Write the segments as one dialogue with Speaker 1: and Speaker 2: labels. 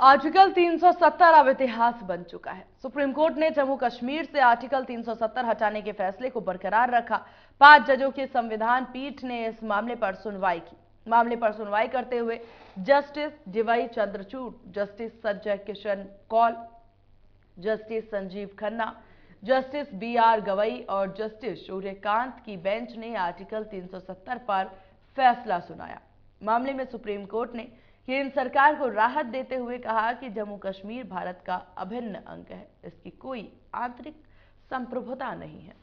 Speaker 1: Article 370 अब इतिहास बन चुका है। सुप्रीम कोर्ट ने जम्मू कश्मीर से आर्टिकल 370 हटाने के फैसले को बरकरार रखा। 5 जजों की संविधान पीठ ने इस मामले पर सुनवाई की। मामले पर सुनवाई करते हुए justice DY Chandrachud, justice Sanjay Kishan Kaul, justice Sanjiv Khanna, justice BR Gavai और जस्टिस सूर्यकांत की बेंच ने आर्टिकल 370 पर फैसला सुनाया। मामले में सुप्रीम कोर्ट ने केंद्र सरकार को राहत देते हुए कहा कि जम्मू कश्मीर भारत का अभिन्न अंग है, इसकी कोई आंतरिक संप्रभुता नहीं है।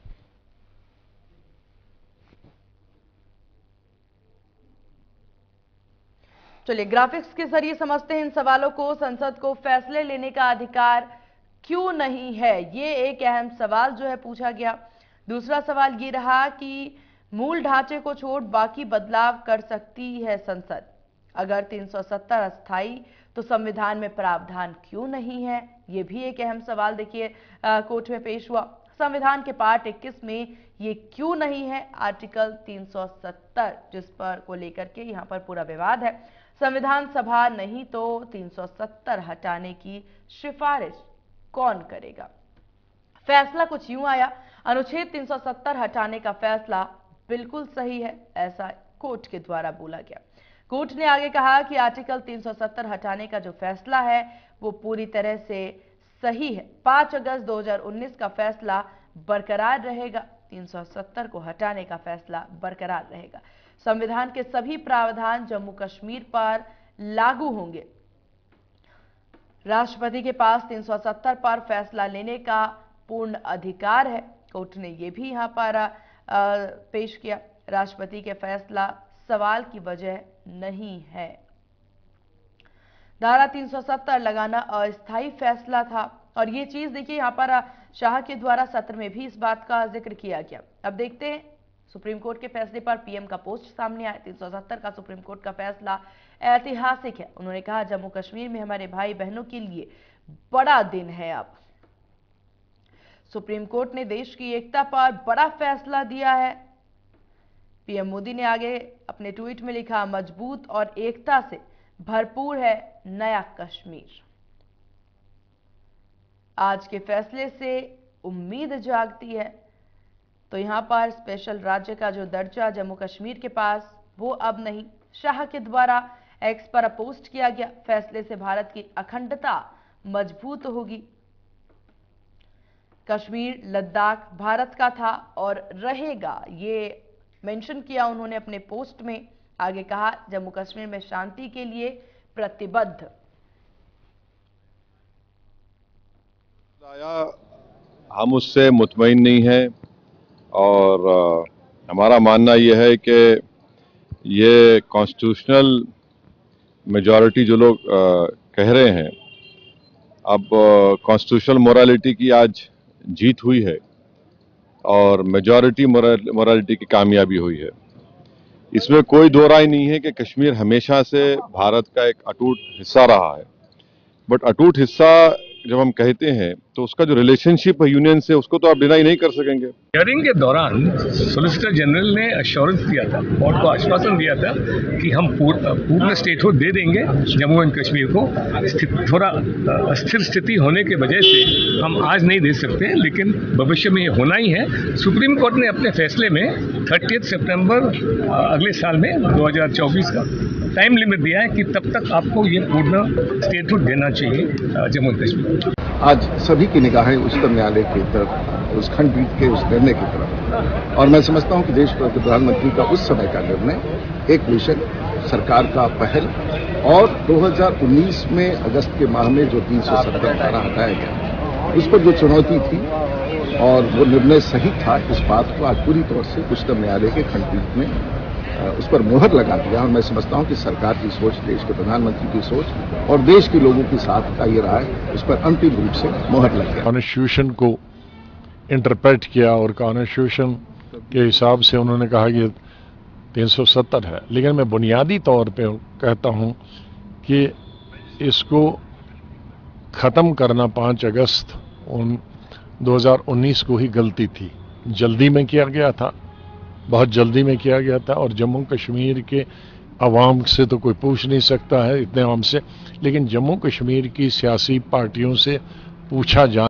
Speaker 1: चलिए ग्राफिक्स के जरिए समझते हैं इन सवालों को। संसद को फैसले लेने का अधिकार क्यों नहीं है, ये एक अहम सवाल जो है पूछा गया। दूसरा सवाल ये रहा कि मूल ढांचे को छोड़ बाकी बदलाव कर सकती है संसद। अगर 370 अस्थायी तो संविधान में प्रावधान क्यों नहीं है, ये भी एक अहम सवाल देखिए कोर्ट में पेश हुआ। संविधान के पार्ट 21 में ये क्यों नहीं है आर्टिकल 370, जिस पर को लेकर के यहाँ पर पूरा विवाद है। संविधान सभा नहीं तो 370 हटाने की सिफारिश कौन करेगा। फैसला कुछ यूं आया, अनुच्छेद 370 हटाने का फैसला बिल्कुल सही है, ऐसा कोर्ट के द्वारा बोला गया। कोर्ट ने आगे कहा कि आर्टिकल 370 हटाने का जो फैसला है वो पूरी तरह से सही है। 5 अगस्त 2019 का फैसला बरकरार रहेगा। 370 को हटाने का फैसला बरकरार रहेगा। संविधान के सभी प्रावधान जम्मू कश्मीर पर लागू होंगे। राष्ट्रपति के पास 370 पर फैसला लेने का पूर्ण अधिकार है। कोर्ट ने यह भी यहां पर पेश किया। राष्ट्रपति के फैसला सवाल की वजह नहीं है। धारा 370 लगाना अस्थायी फैसला था और ये चीज देखिए यहां पर शाह के द्वारा सत्र में भी इस बात का जिक्र किया गया। अब देखते हैं सुप्रीम कोर्ट के फैसले पर पीएम का पोस्ट सामने आया। 370 का सुप्रीम कोर्ट का फैसला ऐतिहासिक है। उन्होंने कहा जम्मू कश्मीर में हमारे भाई बहनों के लिए बड़ा दिन है। अब सुप्रीम कोर्ट ने देश की एकता पर बड़ा फैसला दिया है। पीएम मोदी ने आगे अपने ट्वीट में लिखा, मजबूत और एकता से भरपूर है नया कश्मीर। आज के फैसले से उम्मीद जागती है। तो यहां पर स्पेशल राज्य का जो दर्जा जम्मू कश्मीर के पास वो अब नहीं। शाह के द्वारा एक्स पर पोस्ट किया गया, फैसले से भारत की अखंडता मजबूत होगी। कश्मीर लद्दाख भारत का था और रहेगा, ये मेंशन किया उन्होंने अपने पोस्ट में। आगे कहा जम्मू कश्मीर में शांति के लिए प्रतिबद्ध।
Speaker 2: हम उससे मुतमईन नहीं हैं और हमारा मानना यह है कि ये कॉन्स्टिट्यूशनल मेजॉरिटी जो लोग कह रहे हैं, अब कॉन्स्टिट्यूशनल मोरालिटी की आज जीत हुई है और मेजॉरिटी मोरालिटी की कामयाबी हुई है। इसमें कोई दो राय नहीं है कि कश्मीर हमेशा से भारत का एक अटूट हिस्सा रहा है। बट अटूट हिस्सा जब हम कहते हैं तो उसका जो रिलेशनशिप है यूनियन से, उसको तो आप डिनाई नहीं कर सकेंगे।
Speaker 3: हियरिंग के दौरान सॉलिसिटर जनरल ने अश्योरेंस दिया था, कोर्ट को आश्वासन दिया था कि हम पूर्ण स्टेटहुड दे देंगे जम्मू एंड कश्मीर को। थोड़ा अस्थिर स्थिति होने के वजह से हम आज नहीं दे सकते, लेकिन भविष्य में ये होना ही है। सुप्रीम कोर्ट ने अपने फैसले में 30 सितंबर अगले साल में 2024 का टाइम लिमिट दिया है कि तब तक आपको ये पूर्ण स्टेटहुड देना चाहिए जम्मू एंड कश्मीर।
Speaker 4: आज सभी की निगाहें उच्चतम न्यायालय की तरफ, उस खंडपीठ के उस निर्णय की तरफ, और मैं समझता हूं कि देश के प्रधानमंत्री का उस समय का निर्णय एक विषय, सरकार का पहल, और 2019 में अगस्त के माह में जो 370 धारा हटाया गया उस पर जो चुनौती थी और वो निर्णय सही था, इस बात को आज पूरी तौर से उच्चतम न्यायालय के खंडपीठ में उस पर मोहर लगा दिया। और मैं समझता हूं कि सरकार की सोच, देश के प्रधानमंत्री की सोच और देश के लोगों की साथ का ये रहा है, उस पर अंतिम रूप से मोहर लग गया।
Speaker 5: कॉन्स्टिट्यूशन को इंटरप्रेट किया और कॉन्स्टिट्यूशन के हिसाब से उन्होंने कहा कि 370 है, लेकिन मैं बुनियादी तौर पे कहता हूं कि इसको खत्म करना 5 अगस्त 2019 को ही गलती थी। जल्दी में किया गया था, बहुत जल्दी में किया गया था और जम्मू कश्मीर के आवाम से तो कोई पूछ नहीं सकता है इतने आम से, लेकिन जम्मू कश्मीर की सियासी पार्टियों से पूछा जा